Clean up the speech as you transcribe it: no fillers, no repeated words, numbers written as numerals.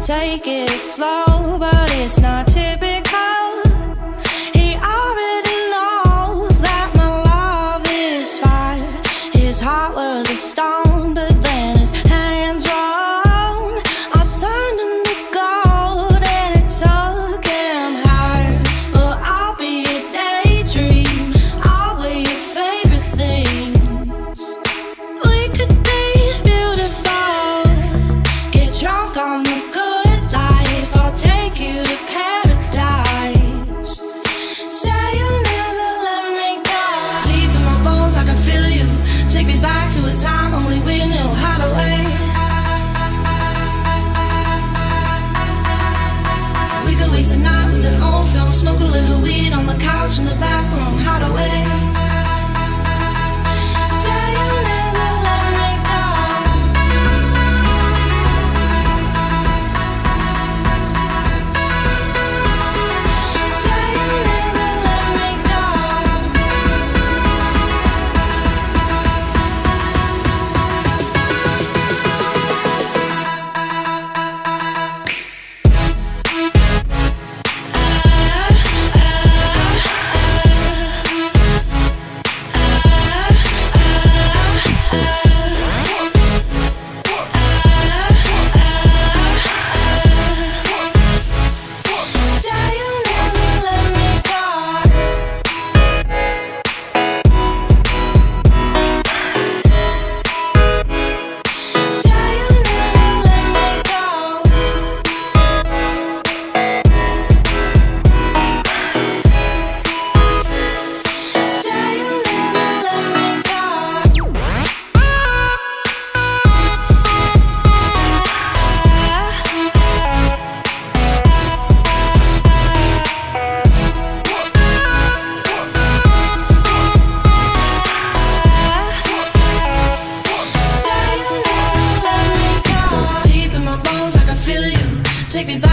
Take it slow, but it's not typical. He already knows that my love is fire. His heart was a stone, but then his hands rolled. I turned him to gold and it took him higher. Well, I'll be a daydream, I'll wear your favorite things. We could be beautiful, get drunk on the good life. I'll take you to paradise. Say you'll never let me go. Deep in my bones, I can feel you. Take me back to a time only we knew how to wait. We could waste a night with an old film, smoke a little weed on the couch in the back room, how to wait. Say you'll never let me go. Say you'll never let me go. Say you'll never let me go. Say you'll never let me go. Say you'll never let me go. Say you'll never let me go. Deep in my bones, I can feel you. Take me